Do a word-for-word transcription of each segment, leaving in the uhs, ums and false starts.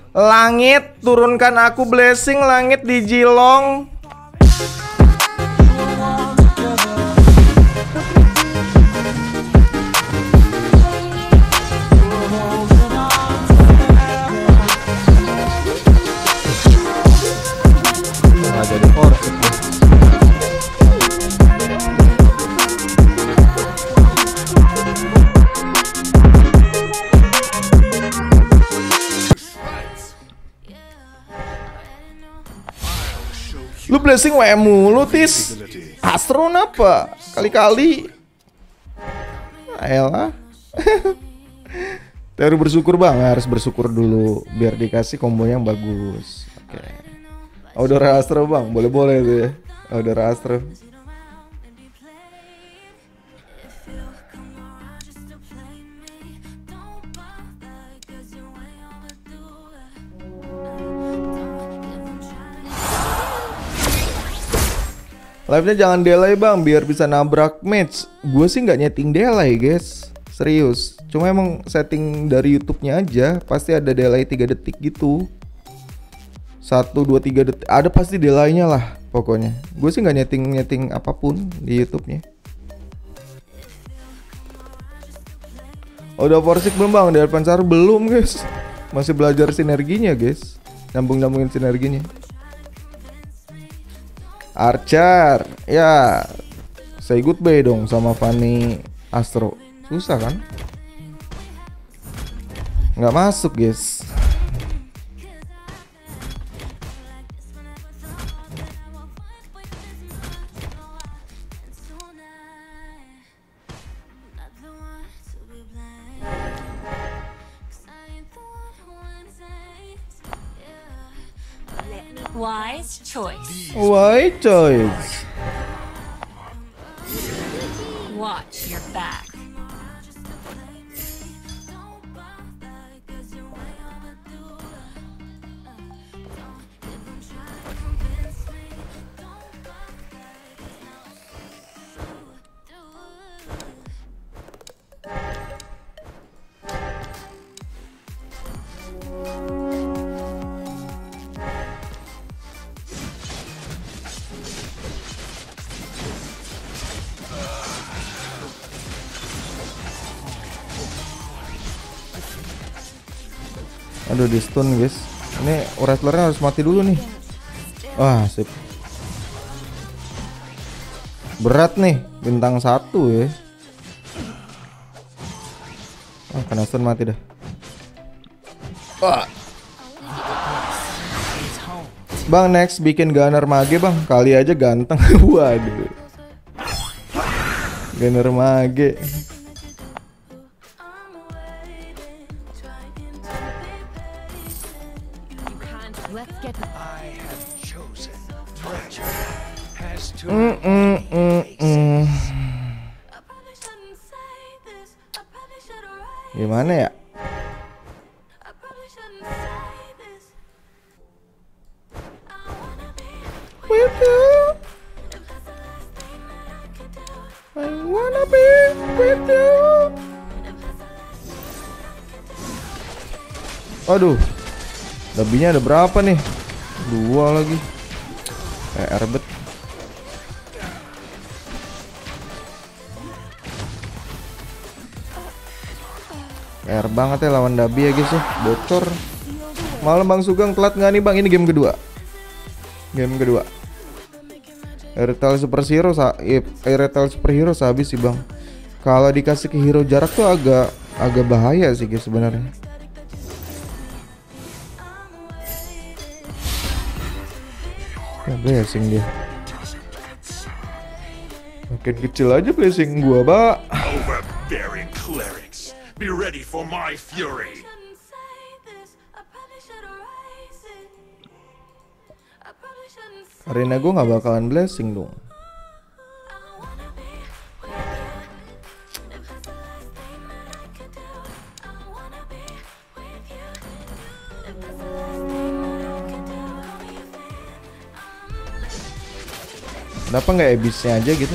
Langit, turunkan aku blessing langit di Jilong. Nggak jadi force. Lu blessing W M mulu tis. Astro apa? Kali-kali. Ayolah. Teori bersyukur bang, harus bersyukur dulu biar dikasih kombo yang bagus. Oke. Okay. Audora Astro bang, boleh-boleh tuh ya. Audora Astro. Live-nya jangan delay bang, biar bisa nabrak match. Gue sih nggak nyeting delay guys, serius. Cuma emang setting dari YouTube-nya aja, pasti ada delay tiga detik gitu. satu, dua, tiga detik, ada pasti delay-nya lah pokoknya. Gue sih nggak nyeting-nyeting apapun di YouTube-nya. Udah forsik belum bang? Di Advanced belum guys. Masih belajar sinerginya guys. Nyambung-nyambungin sinerginya. Archer, ya say goodbye dong sama Fanny Astro. Susah kan? Nggak masuk guys. Wise choice. Wise choice. Watch your back. Aduh di stun guys. Ini wrestlernya harus mati dulu nih. Wah sip. Berat nih bintang satu ya. Ah kena stun mati dah. Wah. Bang next bikin gunner mage bang. Kali aja ganteng. Waduh. Gunner mage. Mm, mm, mm, mm. Gimana ya? With you, I wanna be with you. Aduh, lebihnya ada berapa nih? Dua lagi. Eh, erbet. R banget ya lawan Dabi ya guys ya. Bocor. Malam Bang Sugeng telat nggak nih bang? Ini game kedua. Game kedua. Airtel Super Hero sa Airtel Super Hero habis sih bang. Kalau dikasih ke hero jarak tuh agak agak bahaya sih guys sebenarnya. Ya blessing dia. Makin kecil aja blessing gua, Pak. Overbearing clerics, be ready for my fury. Arena gua nggak bakalan blessing dong. Kenapa nggak ebisnya aja gitu?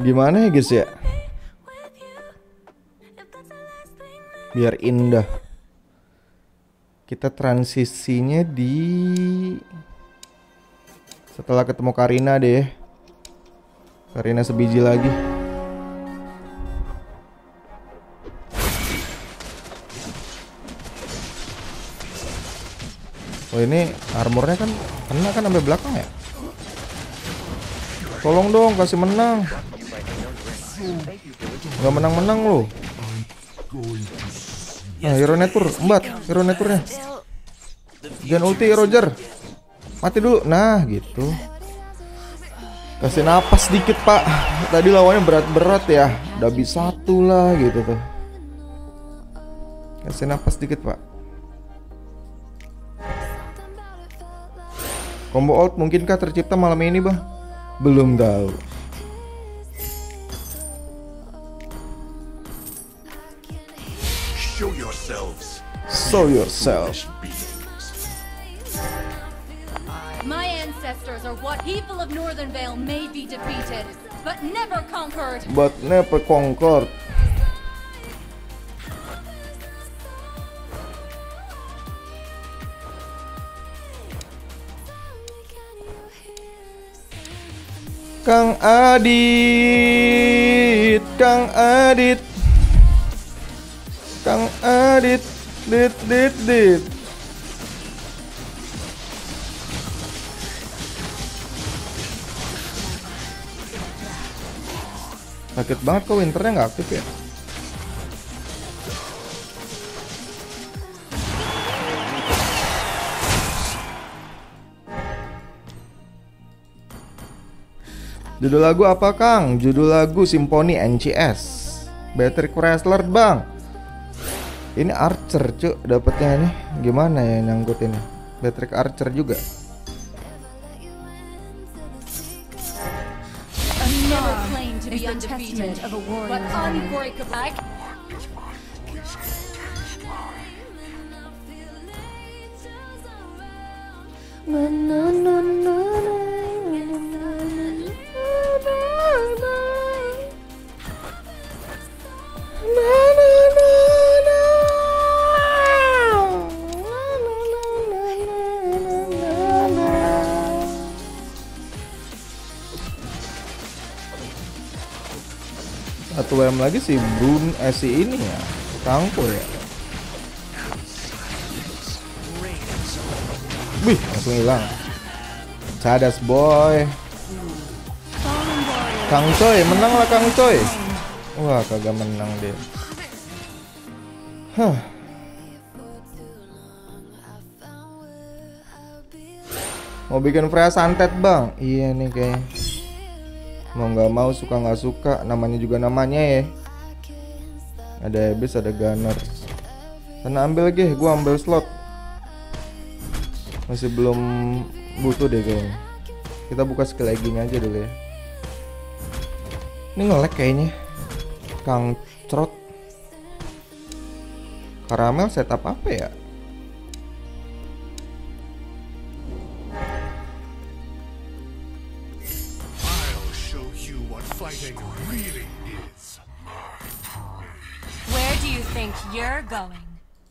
Gimana ya guys ya? Biar indah. Kita transisinya di setelah ketemu Karina deh. Karina sebiji lagi. Oh ini armornya kan kena kan sampai belakang ya. Tolong dong kasih menang. Gak menang-menang loh. Nah hero netur, embat hero neturnya. Jangan ulti Roger. Mati dulu. Nah gitu. Kasih napas dikit pak. Tadi lawannya berat-berat ya. Udah bisa satu lah gitu tuh. Kasih napas dikit pak. Combo ult mungkinkah tercipta malam ini bang? Belum tahu. Show yourselves. Show yourself. My ancestors are what people of Northern Vale may be defeated, but never conquered. But never conquered. Kang Adit, Kang Adit, Kang Adit, dit dit dit. Sakit banget kok winternya nggak aktif ya. Judul lagu apa Kang? Judul lagu Simfoni N C S. Patrick Wrestler bang. Ini Archer cuk dapetnya nih. Gimana ya nyangkutinnya? Patrick Archer juga. Never claimed to be undefeated, but unbreakable. Na, na, na, na, na. Satu M lagi si Brun eh si ini ya Kangko ya. Wih langsung hilang. Cadas boy. Kang Coy menang lah Kang Coy. Wah kagak menang dia. Hah. Mau bikin freya santet bang? Iya nih kayaknya. Mau nggak mau suka nggak suka namanya juga namanya ya. Ada Abyss ada Gunner. Sana ambil lagi, gua ambil slot. Masih belum butuh deh kayaknya. Kita buka skill lagi-nya aja dulu ya. Ini nge-lag kayaknya. Kang Trot. Karamel setup apa ya? Where do you think you're going?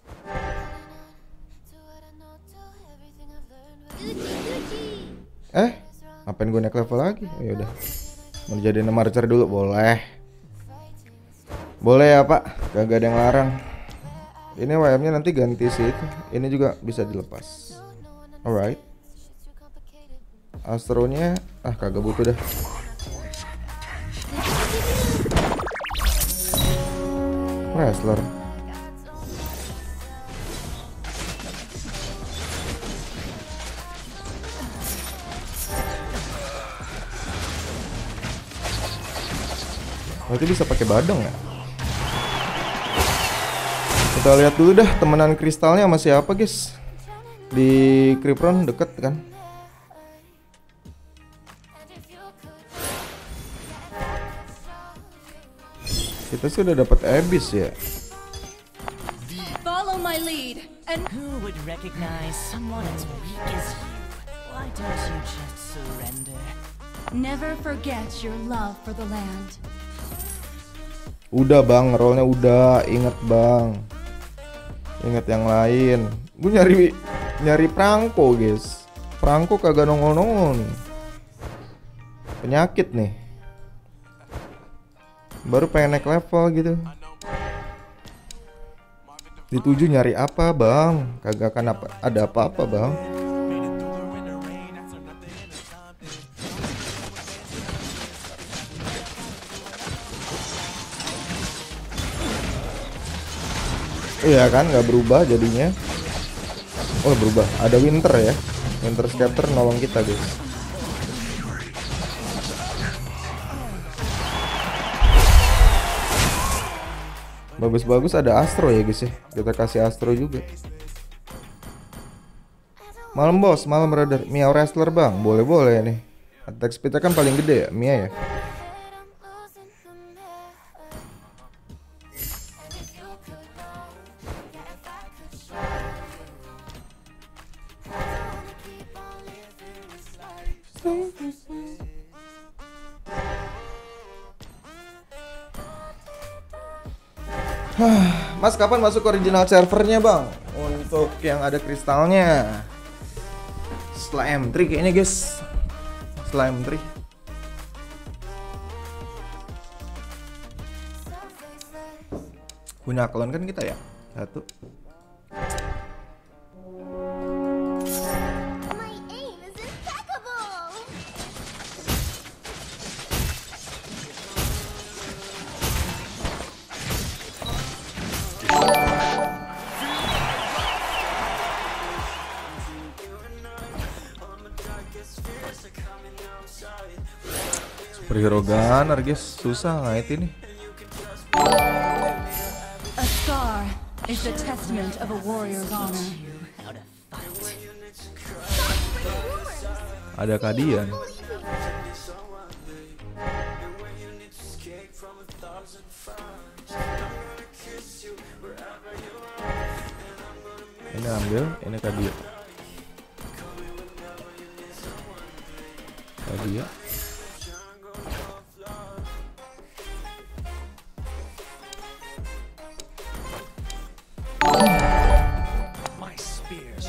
Eh, ngapain gue naik level lagi? Oh, yaudah. Mau dijadiin marcher dulu boleh. Boleh ya pak, gak ada yang larang. Ini W M nya nanti ganti sih itu. Ini juga bisa dilepas. Alright. Astronya ah kagak butuh dah. Wrestler. Berarti bisa pakai badang ya? Kita lihat dulu dah temenan kristalnya sama siapa guys. Di Kripron deket kan. Kita sih udah dapat Abyss ya. Follow my lead and Who would recognize someone as weak as you? Why don't you just surrender? Never forget your love for the land. Udah bang, rollnya udah. Ingat bang. Ingat yang lain. Gue nyari nyari perangko guys. Perangko kagak nongol-nongol nih. Penyakit nih. Baru pengen naik level gitu. Dituju nyari apa bang? Kagak akan apa, ada apa-apa bang. Iya kan, nggak berubah jadinya. Oh berubah, ada winter ya. Winter scatter nolong kita guys. Bagus-bagus ada Astro ya guys ya. Kita kasih Astro juga. Malam bos, malam brother. Mia wrestler bang, boleh-boleh nih. Attack speednya kan paling gede ya, Mia ya. Mas kapan masuk original servernya bang? Untuk yang ada kristalnya. Setelah M tiga kayaknya guys. Setelah M tiga. Punya klon kan kita ya? Satu. My aim is impeccable. Superhero gunner guys, susah ngait ini. A scar is the testament of a warrior's honor. Ada kadian. Ini ambil, ini kadian. Kadian. My spears.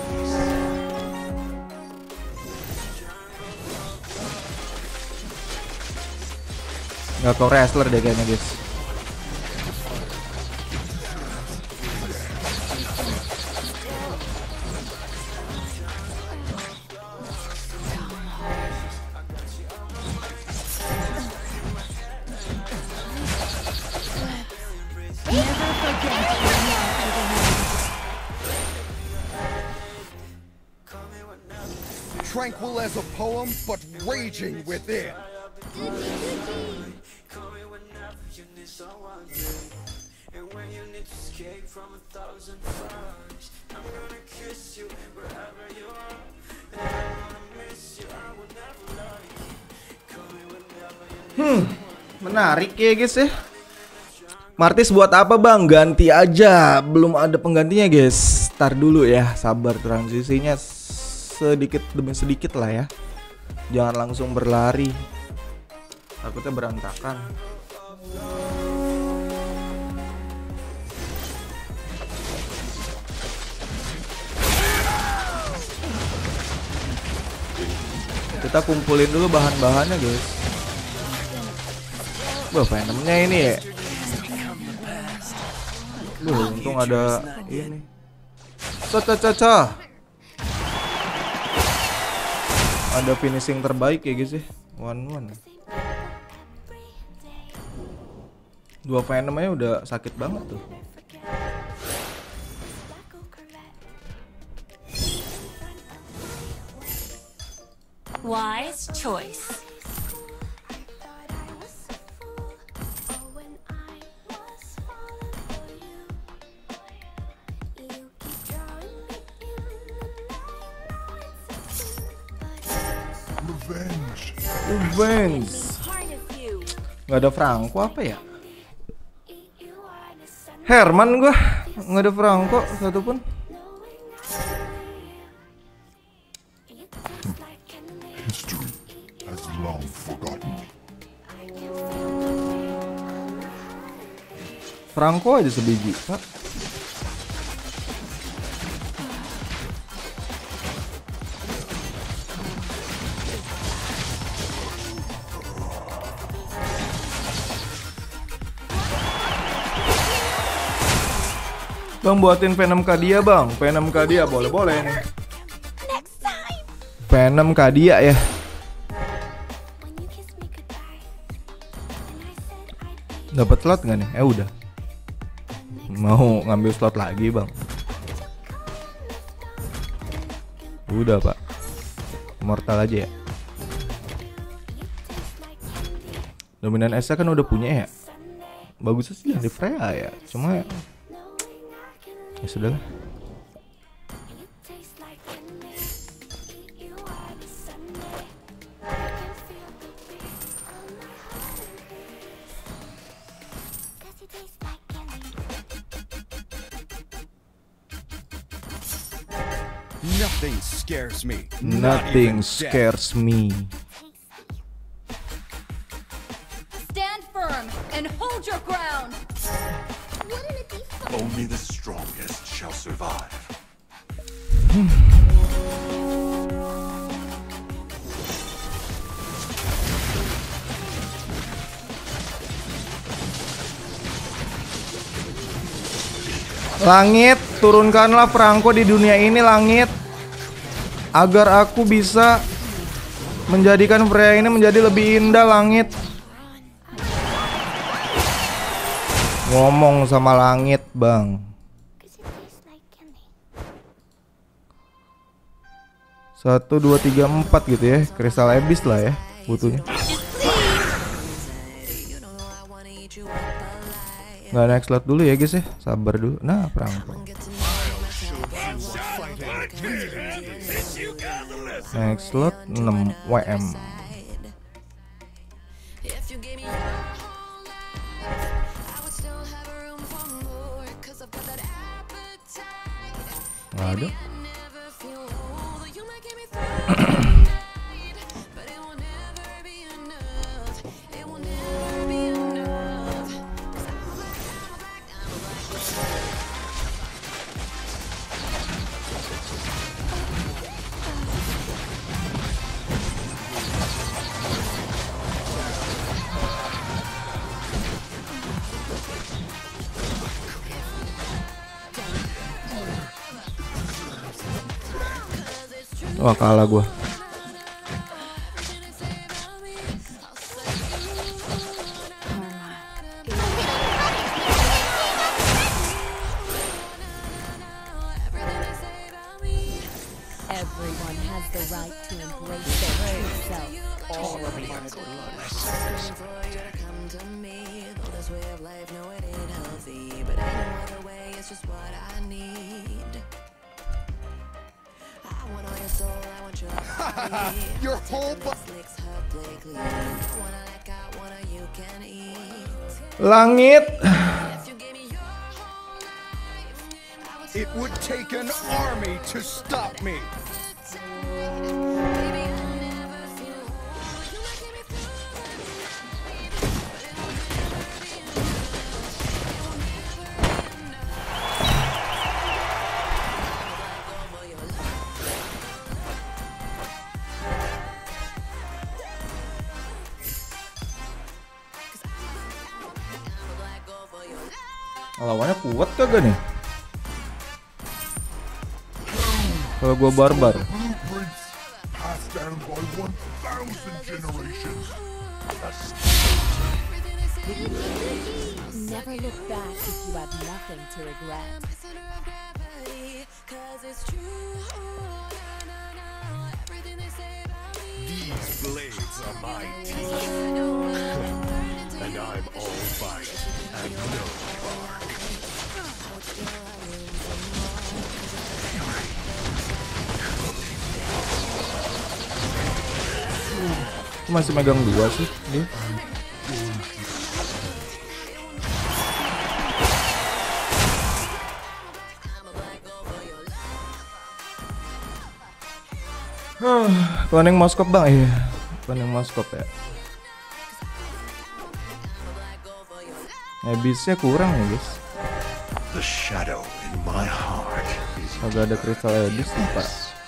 Nggak kau wrestler deh kayaknya guys. Tranquil as a poem, but raging within. Hmm, menarik ya guys ya. Martis buat apa bang? Ganti aja. Belum ada penggantinya guys. Ntar dulu ya, sabar transisinya sedikit demi sedikit lah ya. Jangan langsung berlari. Takutnya berantakan. Kita kumpulin dulu bahan-bahannya guys. Wah, Venomnya ini ya. Duh, untung ada ini. Caca-caca. Ada finishing terbaik ya guys ya. One one. Dua Venom aja udah sakit banget tuh. Wise choice. Revenge. Nggak ada Franco apa ya? Herman gua nggak ada Franco satupun. History has long forgotten. Franco aja sebiji, Pak. Bang, buatin Venom Kadia, Bang. Venom Kadia boleh-boleh nih. Next time. Venom Kadia ya. When you kissed me goodbye, and I said I'd be Dapat slot nggak nih? Eh udah. Mau ngambil slot lagi, Bang? Udah, Pak. Immortal aja ya. Dominan Esa kan udah punya ya. Bagusnya sih yang di Freya ya. Cuma ya, ya sudah lah. Nothing scares me. Nothing scares me. Stand firm and hold your ground. Wouldn't it be fun? Only the strongest shall survive. Langit, turunkanlah Franco di dunia ini, Langit, agar aku bisa menjadikan Freya ini menjadi lebih indah, Langit. Ngomong sama Langit, Bang. Satu, dua, tiga, empat gitu ya. Kristal Abyss lah ya butuhnya. Nggak naik slot dulu ya guys ya. Sabar dulu. Nah, Franco. Naik slot enam W M. Nggak ada. Wah, kalah gua. Everyone has the right to embrace their true self. All of my blood. Your whole body. Langit. It would take an army to stop me. Lawannya kuat kagak nih? Kalau gua barbar. Blueprints passed down by one thousand generations. Never look back if you have nothing to regret. These blades are my teeth. And I'm all bite and no bark. Masih megang dua sih dia. Huh, Cloning Moskop bang, iya. Bukan yang Moskop ya. Abyssnya kurang ya guys. The shadow in my heart is Agak ada kristal Abyss nih pak.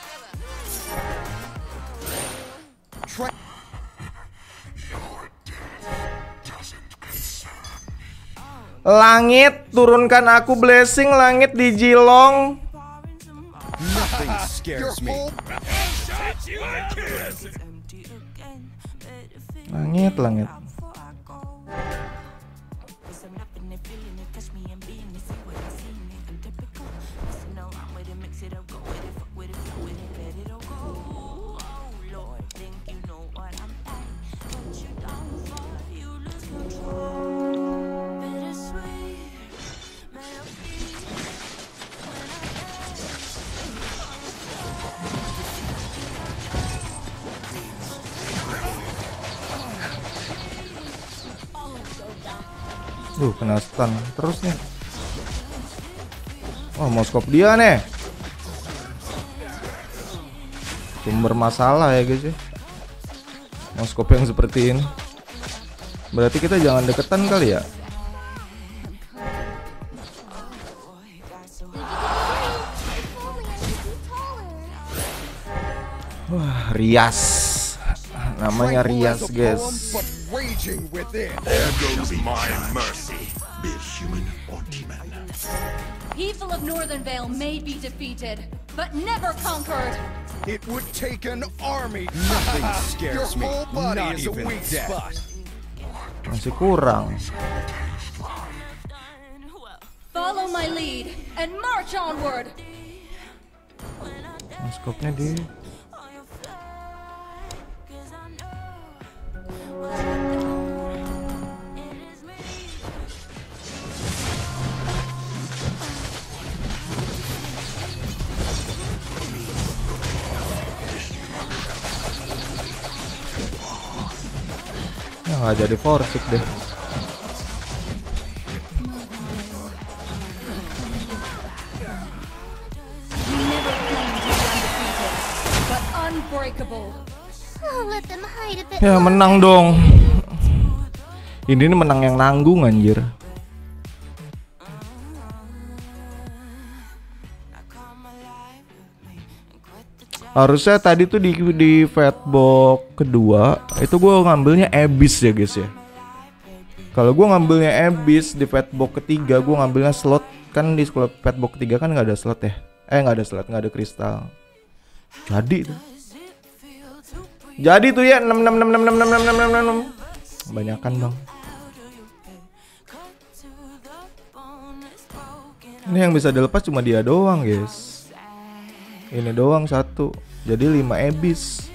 Langit, turunkan aku blessing langit di Jilong. Nothing scares me. Langit, langit. Duh, kena stun terus nih. Oh, Moskop dia nih. Sumber masalah ya guys ya. Moskop yang seperti ini. Berarti kita jangan deketan kali ya. Wah, Rias. Namanya Rias guys. Raging within. There goes my mercy. Be it human or demon. People of Northern Vale may be defeated, but never conquered. It would take an army. Nothing scares me. Your whole body Not is a even weak death. spot. Masih kurang. Follow my lead and march onward. Moskopnya di ya nggak jadi forsik deh. But unbreakable. I'll let them hide a bit. Ya menang dong. Ini nih menang yang nanggung anjir. Harusnya tadi tuh di di fatbox kedua itu gue ngambilnya Abyss ya guys ya. Kalau gue ngambilnya Abyss di fatbox ketiga gue ngambilnya slot, kan di sekolah fatbox ketiga kan nggak ada slot ya. Eh nggak ada slot, nggak ada kristal. Jadi tuh. Jadi tuh ya enam enam enam enam enam enam enam enam enam. Banyakan bang. Ini yang bisa dilepas cuma dia doang guys. Ini doang satu. Jadi lima Abyss.